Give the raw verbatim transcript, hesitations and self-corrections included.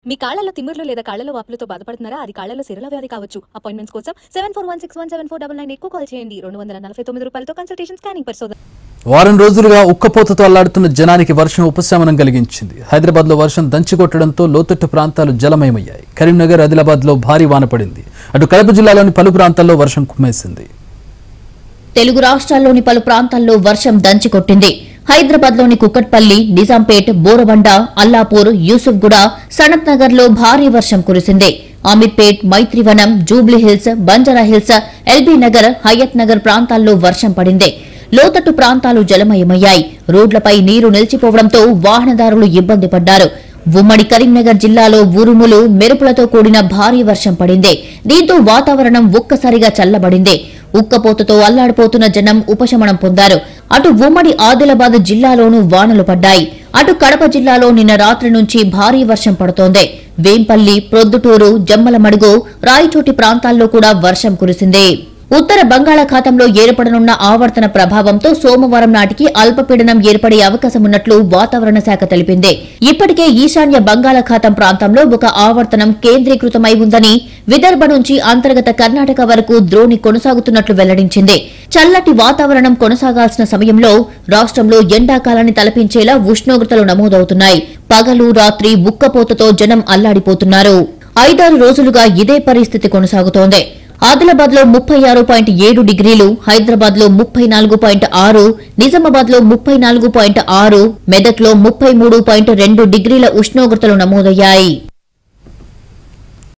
మీ కాళ్ళలో తిమ్మిర్లు లేదా కాళ్ళలో వాపులతో బాధపడుతున్నారా? అది కాళ్ళలో సిరల వ్యాధి కావచ్చు. అపాయింట్మెంట్స్ కోసం seven four one six one seven four double nine eight కు కాల్ చేయండి. రెండు వందల నలభై తొమ్మిది రూపాయలతో కన్సల్టేషన్, స్కానింగ్ పరిశోధన. వారం రోజులుగా ఉక్కపోతతో అల్లాడుతున్న జనానికి వర్షం ఉపశమనం కలిగించింది. హైదరాబాద్ లో వర్షం దంచికొట్టడంతో లోతట్టు ప్రాంతాలు జలమయమయ్యాయి. కరీంనగర్, ఆదిలాబాద్ లో భారీ వాన పడింది. అటు కడప జిల్లాలోని పలు ప్రాంతాల్లో వర్షం కుమ్మేసింది. తెలుగు రాష్ట్రాల్లోని పలు ప్రాంతాల్లో వర్షం దంచికొట్టింది. హైదరాబాద్ లోని కుక్కట్పల్లి, నిజాంపేట్, బోరబండ, అల్లాపూర్, యూసుఫ్గూడ, సనత్ నగర్ లో భారీ వర్షం కురిసింది. అమీర్పేట్, మైత్రివనం, జూబ్లీహిల్స్, బంజారాహిల్స్, ఎల్బీ నగర్, హయత్ నగర్ ప్రాంతాల్లో వర్షం పడింది. లోతట్టు ప్రాంతాలు జలమయమయ్యాయి. రోడ్లపై నీరు నిలిచిపోవడంతో వాహనదారులు ఇబ్బంది పడ్డారు. ఉమ్మడి కరీంనగర్ జిల్లాలో ఉరుములు, మెరుపులతో కూడిన భారీ వర్షం పడింది. దీంతో వాతావరణం ఒక్కసారిగా చల్లబడింది. ఉక్కపోతతో అల్లాడిపోతున్న జనం ఉపశమనం పొందారు. అటు ఉమ్మడి ఆదిలాబాద్ జిల్లాలోనూ వానలు పడ్డాయి. అటు కడప జిల్లాలో నిన్న రాత్రి నుంచి భారీ వర్షం పడుతోంది. వేంపల్లి, ప్రొద్దుటూరు, జమ్మలమడుగు, రాయచోటి ప్రాంతాల్లో కూడా వర్షం కురిసింది. ఉత్తర బంగాళాఖాతంలో ఏర్పడనున్న ఆవర్తన ప్రభావంతో సోమవారం నాటికి అల్పపీడనం ఏర్పడే అవకాశమున్నట్లు వాతావరణ శాఖ తెలిపింది. ఇప్పటికే ఈశాన్య బంగాళాఖాతం ప్రాంతంలో ఒక ఆవర్తనం కేంద్రీకృతమై ఉందని, విదర్భ నుంచి అంతర్గత కర్ణాటక వరకు ద్రోణి కొనసాగుతున్నట్లు వెల్లడించింది. చల్లటి వాతావరణం కొనసాగాల్సిన సమయంలో రాష్ట్రంలో ఎండాకాలాన్ని తలపించేలా ఉష్ణోగ్రతలు నమోదవుతున్నాయి. పగలు, రాత్రి ఉక్కపోతతో జనం అల్లాడిపోతున్నారు. ఐదారు రోజులుగా ఇదే పరిస్థితి కొనసాగుతోంది. ఆదిలాబాద్ లో ముప్పై ఆరు పాయింట్ ఏడు డిగ్రీలు, హైదరాబాద్ లో ముప్పై నాలుగు పాయింట్ ఆరు, నిజామాబాద్ లో ముప్పై నాలుగు పాయింట్ ఆరు, మెదక్ లో ముప్పై మూడు పాయింట్ రెండు డిగ్రీల ఉష్ణోగ్రతలు నమోదయ్యాయి.